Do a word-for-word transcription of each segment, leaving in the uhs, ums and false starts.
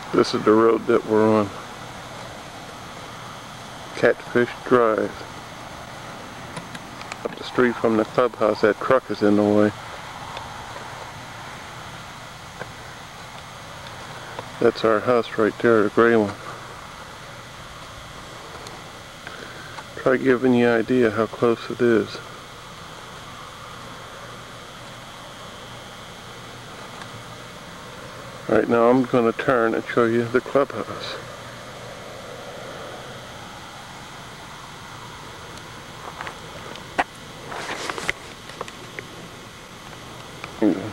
This is the road that we're on. Catfish Drive. Up the street from the clubhouse, that truck is in the way. That's our house right there, the gray one. Try giving you an idea how close it is. Right now I'm going to turn and show you the clubhouse. Here you go.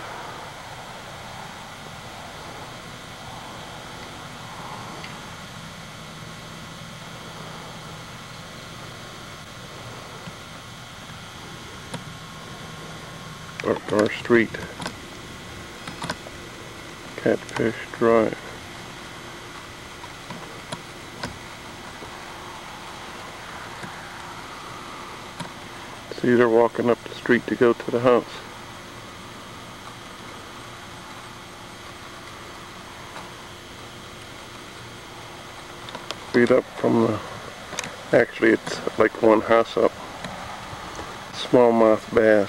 Up our street. Catfish Drive. See, they're walking up the street to go to the house. Street up from the, actually it's like one house up. Smallmouth bass.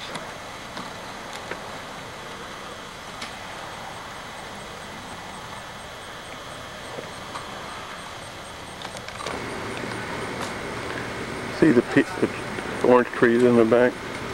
See the, the orange trees in the back?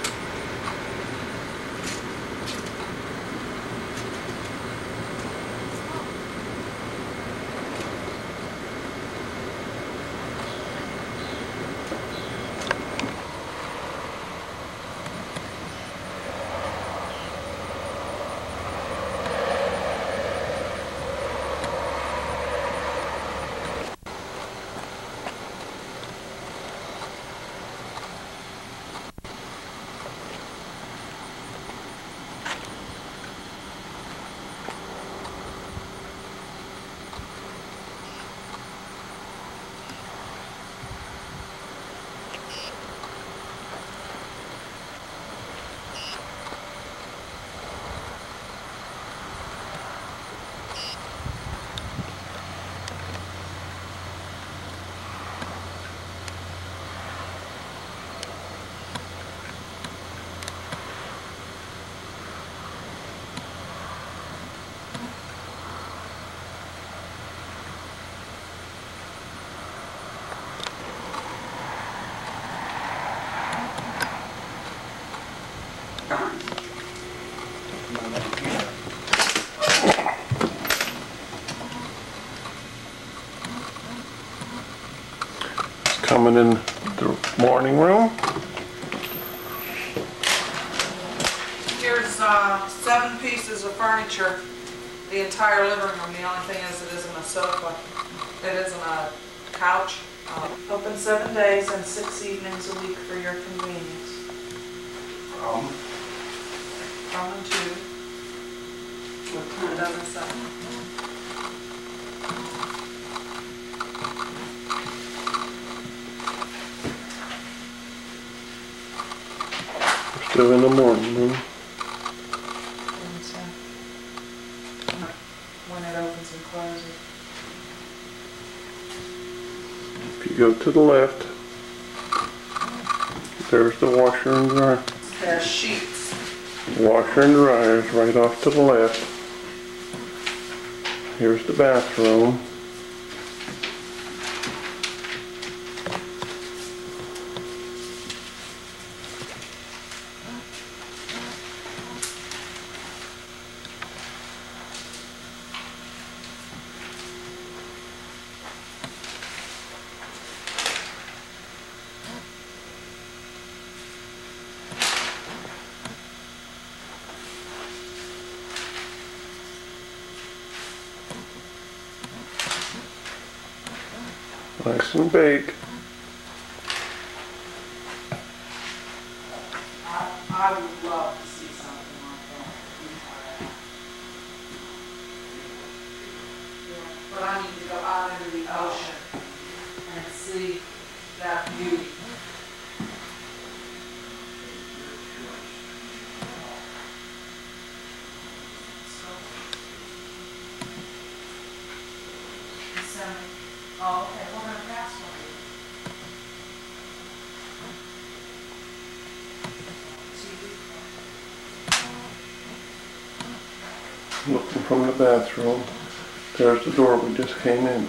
Coming in the morning room. Here's uh, seven pieces of furniture. The entire living room. The only thing is it isn't a sofa. It isn't a couch. Uh, open seven days and six evenings a week for your convenience. Um. From and to. What time does it say? Still in the morning room. When it opens and closes. If you go to the left, there's the washer and dryer. There's sheets. Washer and dryer is right off to the left. Here's the bathroom. Nice and big. I, I would love to see something like that. Yeah, but I need to go out into the ocean and see that beauty. So, send me. Oh, okay, we're gonna pass one. Looking from the bathroom. There's the door we just came in.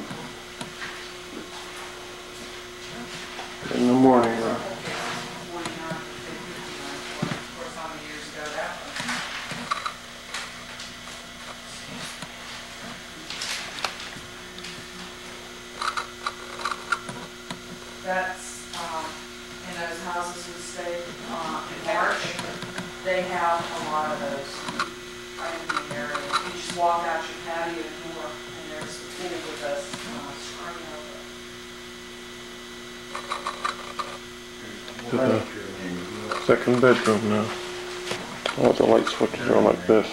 In the morning room. That's, um, in those houses we stayed, uh, in March, they have a lot of those right in the area. You just walk out your patio door and there's the pool with us, uh, screen over. To the second bedroom now. All the light switches are like this.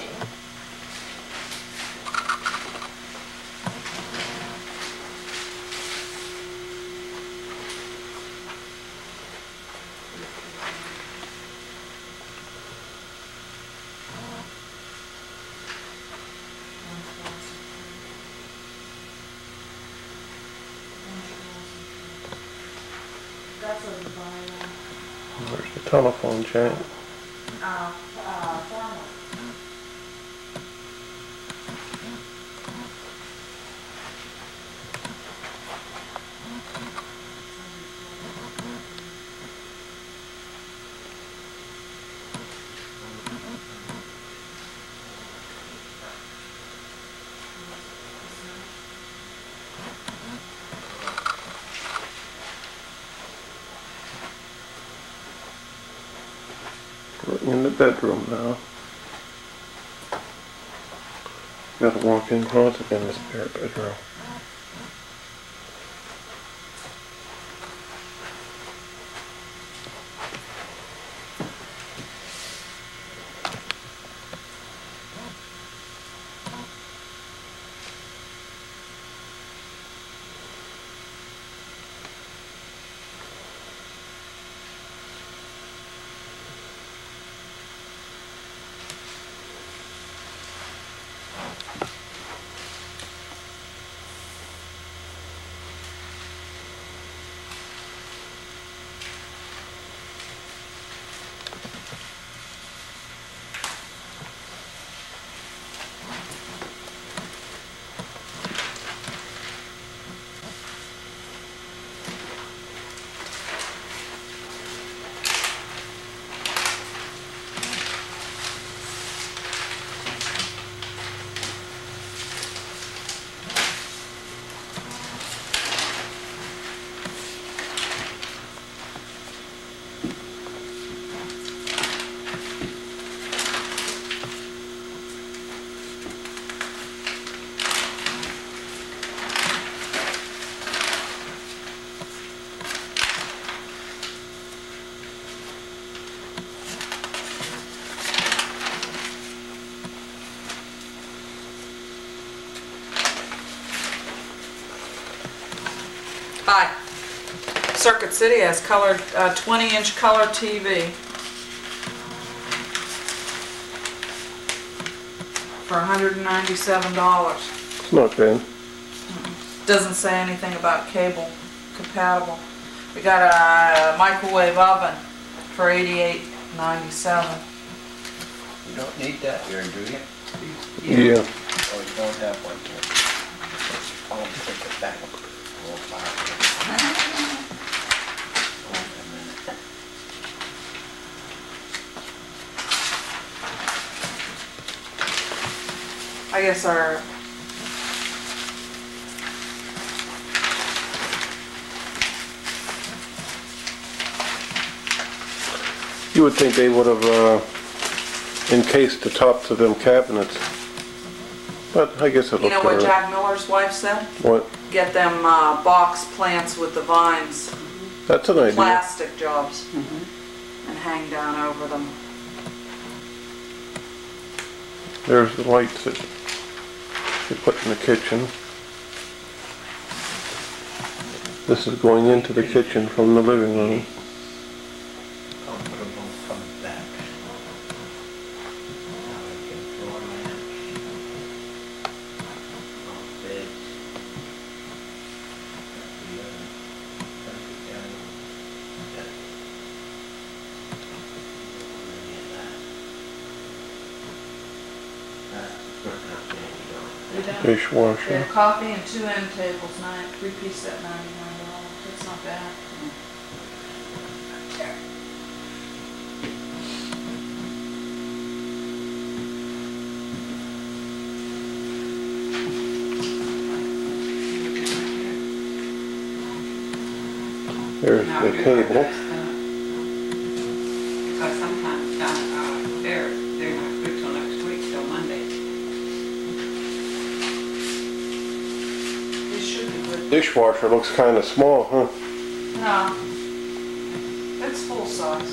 That's a vinyl. There's the telephone chain. Uh, uh, formal. We're in the bedroom now. Got a walk-in closet in the spare bedroom. Hi. Circuit City has colored, uh, twenty inch color T V for one hundred ninety-seven dollars. It's not bad. Doesn't say anything about cable compatible. We got a microwave oven for eighty-eight ninety-seven. You don't need that here, do you? Yeah. Oh, you don't have one here. I'll take it back. We'll fire it. Hold a minute. I guess our You would think they would have uh, encased the tops of them cabinets, but I guess it You know looked what alright. Jack Miller's wife said? What? Get them uh, box plants with the vines, That's an idea. plastic jobs, and hang down over them. There's the lights that you put in the kitchen. This is going into the kitchen from the living room. I'll put them both on the back. Now I can floor lamps. Both beds. They don't. dishwasher. They have coffee and two end tables, nine, three piece set, ninety-nine dollars. That's not bad. There's the table. Because sometimes down uh, there, they're not good till next week, till Monday. These should be good. Dishwasher looks kind of small, huh? No. It's full size.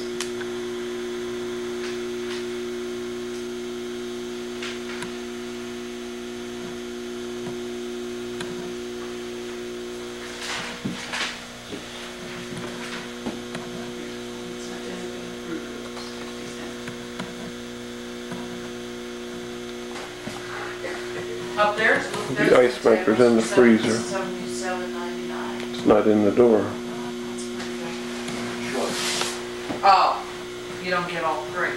Up there, The ice maker's in the freezer. Seventy-seven ninety-nine. It's not in the door. Oh, you don't get all three.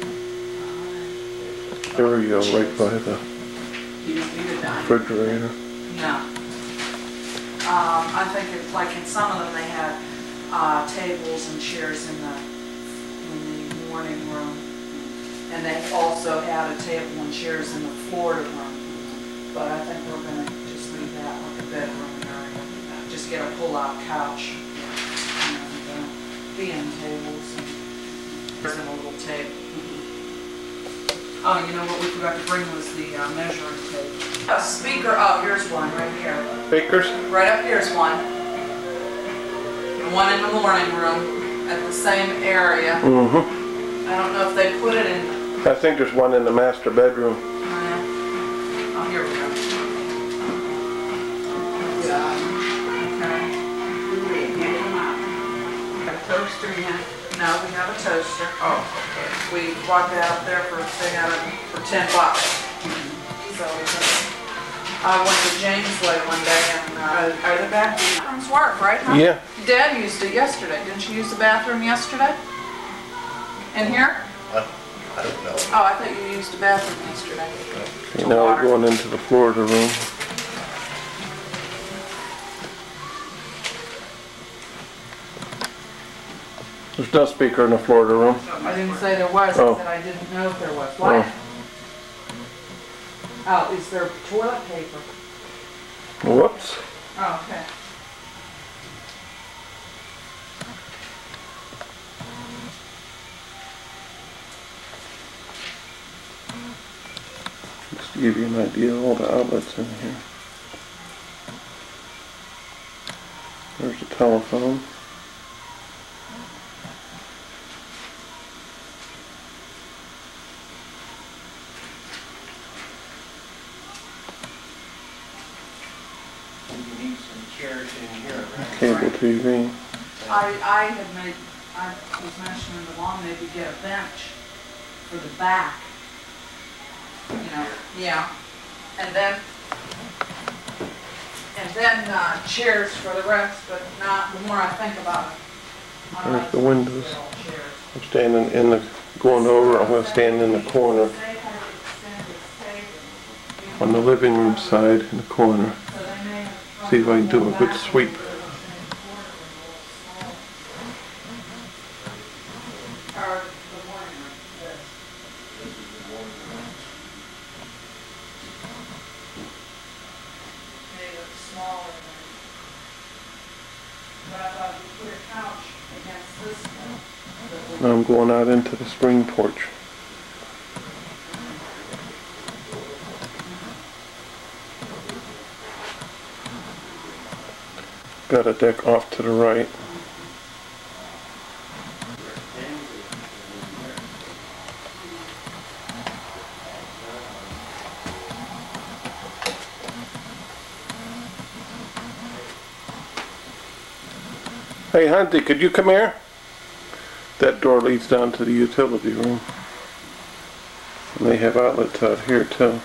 There we go, right by the You don't need a dime. refrigerator. No. Um, I think it's like in some of them they had, uh, tables and chairs in the, in the morning room. And they also had a table and chairs in the Florida room. But I think we're gonna just leave that like a bedroom area. Just get a pull-out couch and uh, the end tables and there's a little table. Oh, you know what we forgot to bring was the uh, measuring tape. A speaker, oh, here's one right here. Bakers? Right up here's one. And one in the morning room at the same area. Mm-hmm. I don't know if they put it in. I think there's one in the master bedroom. Oh, here we go. Okay. Got a toaster in here. No, we have a toaster. Oh, okay. We bought that up there for, they had it for ten bucks. So, I went to Jamesway one day and, uh, are the bathrooms work, right, huh? Yeah. Dad used it yesterday. Didn't you use the bathroom yesterday? In here? I I don't know. Oh, I thought you used the bathroom yesterday. Okay, now we're going into the Florida room. There's no speaker in the Florida room. I didn't say there was, Oh. I said I didn't know if there was. What? Oh, is there toilet paper? Whoops. Oh, okay. Just to give you an idea of all the outlets in here. There's the telephone. You need some chairs in here, right? Cable T V. I, I had made, I was mentioning the lawn, maybe get a bench for the back. You know, yeah. And then, and then, uh, chairs for the rest, but not, the more I think about it. I There's like the to windows. get all chairs. I'm standing in the, going over, I'm going to stand in the corner on the living room side in the corner. See if I can do a good sweep. Now I'm going out into the spring porch. Got a deck off to the right. Hey Hunty, could you come here? That door leads down to the utility room. And they have outlets out here too.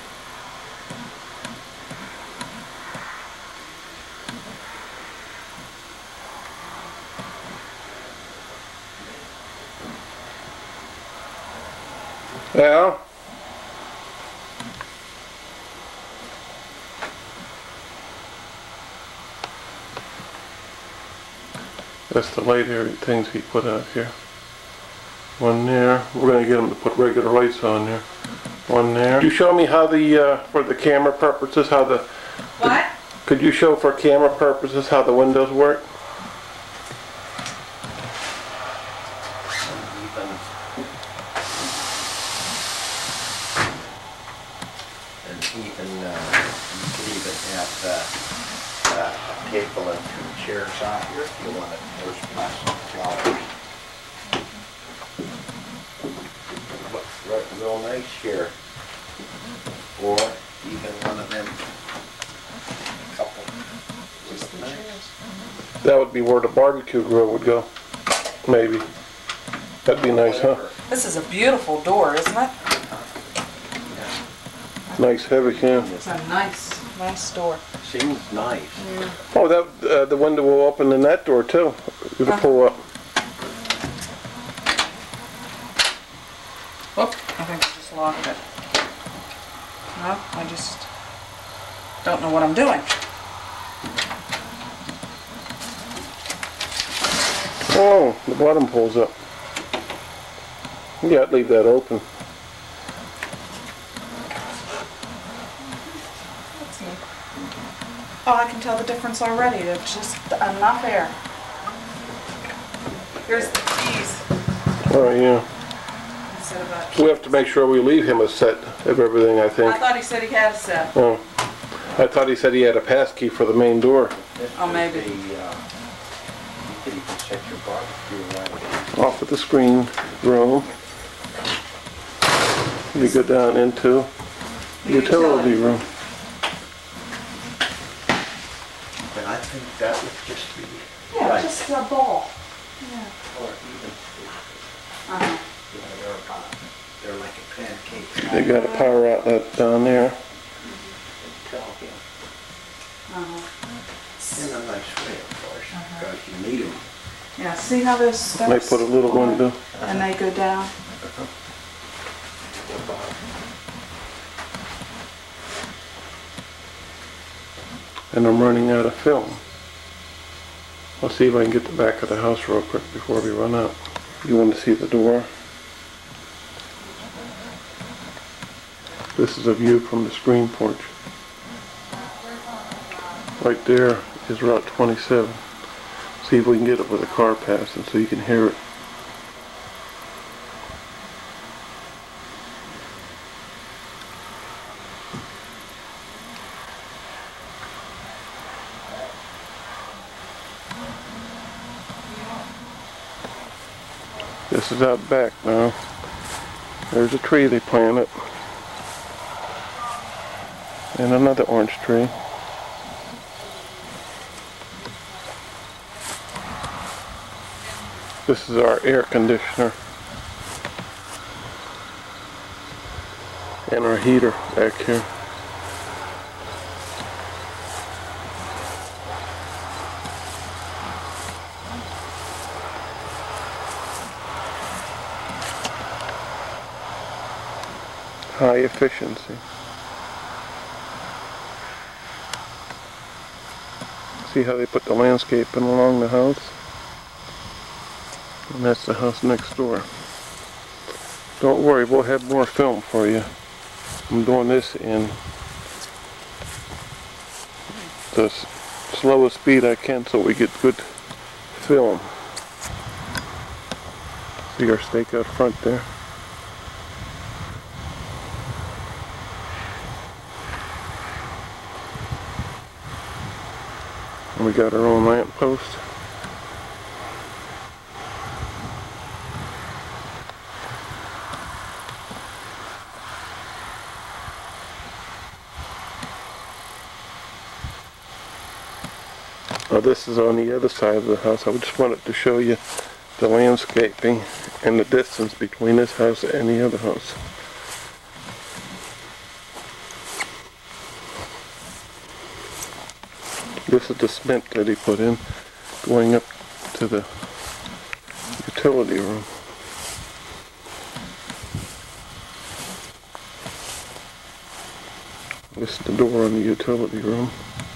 Al? That's the light area things he put out here. One there. We're gonna get him to put regular lights on there. One there. Could you show me how the, uh, for the camera purposes, how the... What? Could you show for camera purposes how the windows work? Even, and even, uh, you could even have, uh, uh, a table and two chairs out here if you wanted. There's plastic flowers. Looks right, real nice here. Or even one of them, couple. Just the chairs. That would be where the barbecue grill would go. Maybe. That'd be nice, huh? This is a beautiful door, isn't it? Nice heavy, yeah. It's a nice, nice door. Seems nice. Oh, that, uh, the window will open in that door too. You can pull up. Whoop, I think I just locked it. No, I just don't know what I'm doing. Oh, the bottom pulls up. Yeah, I'd leave that open. That's neat. Oh, I can tell the difference already. It's just enough air. Here's the keys. Oh, yeah. Instead of a So we have to make sure we leave him a set of everything, I I think. thought he said he had a set. Oh. I thought he said he had a pass key for the main door. Oh, maybe. The, uh, you could even set your barbecue right. Off of the screen room. You go down into the utility room. And I think that would just be Yeah, right. just a ball. Yeah. Or even, Uh-huh. you know, they're, uh, they're like a pancake. They got a power outlet down there. Tell him. Uh-huh. In a nice way, of course, because you need them. Yeah, see how those steps? They put a little window. And they go down. And I'm running out of film. I'll see if I can get the back of the house real quick before we run out. You want to see the door? This is a view from the screen porch. Right there is Route twenty-seven. See if we can get it with a car passing so you can hear it. This is out back now. There's a tree they planted. And another orange tree. This is our air conditioner. And our heater back here. High efficiency. See how they put the landscaping along the house? And that's the house next door. Don't worry, we'll have more film for you. I'm doing this in the s slowest speed I can so we get good film. See our stake out front there? And we got our own lamp post. Now this is on the other side of the house. I just wanted to show you the landscaping and the distance between this house and the other house. This is the cement that he put in going up to the utility room. This is the door on the utility room.